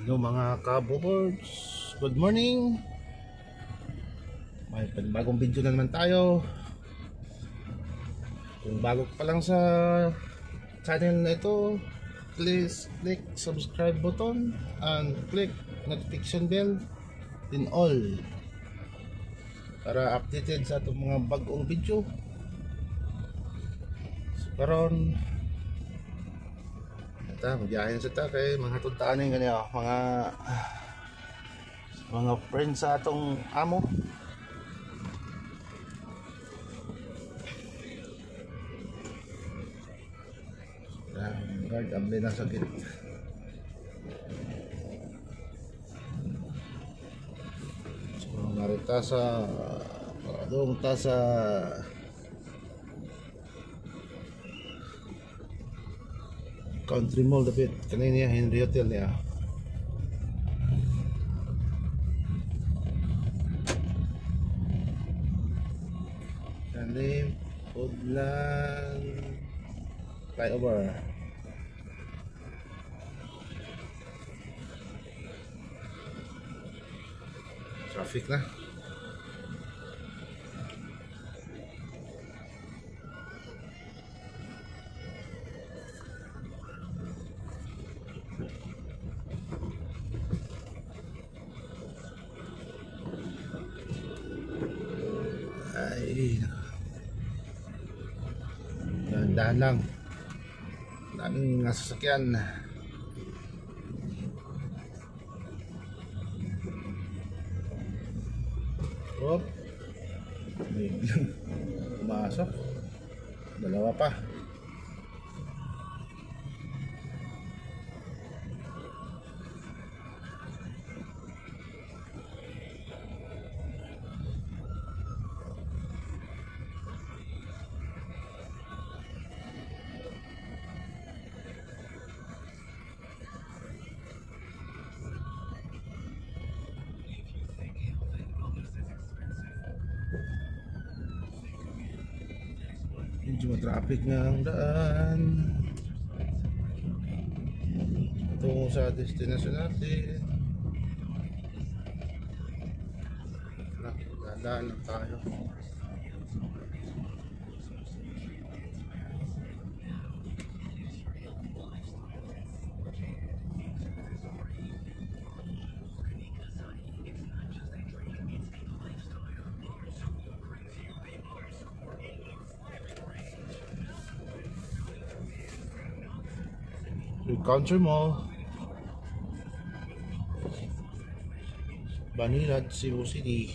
Hello mga kaboards, good morning. May panibagong video na naman tayo. Kung bago ka pa lang sa channel na ito, please click subscribe button and click notification bell in all para updated sa itong mga bagong video. So karon magbiyahin sa ta kay mga tuntaan yung ganyan, mga friends sa atong amo. Guard, abli na sakit. So narita sa doon ta sa Country Mall dapat kanina niya Henry Hotel niya. Kalim Udlan flyover. Traffic na. Ay, dahan lang, daming sasakyan. Oh, may pumasok, dalawa pa. Medyo traffic nga ang daan tungo sa destination natin. Dadaan lang tayo. Country Mall, Banilad, Cebu City.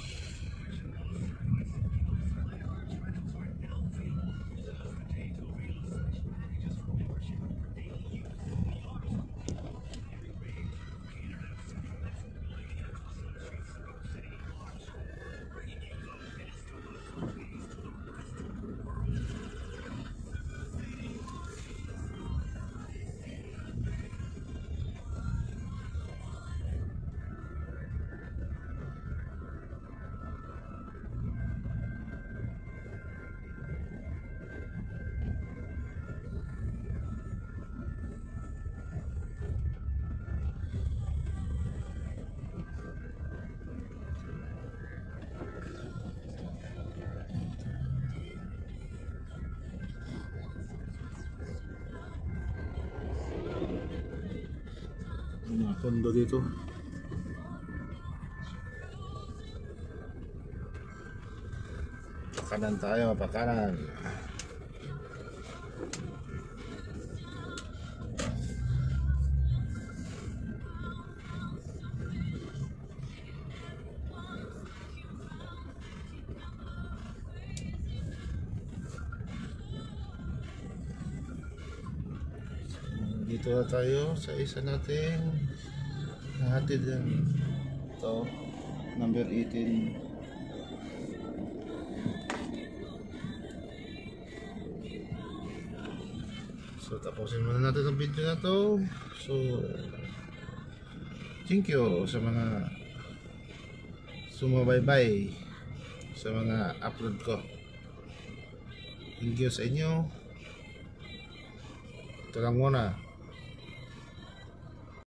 Mga kondo dito. Pakanan tayo, pakanan. Dito na tayo sa isa nating nahatid yan. Ito, number 18. So tapusin muna natin ang video na to. So thank you sa mga sumabaybay sa mga upload ko. Thank you sa inyo. Ito lang muna.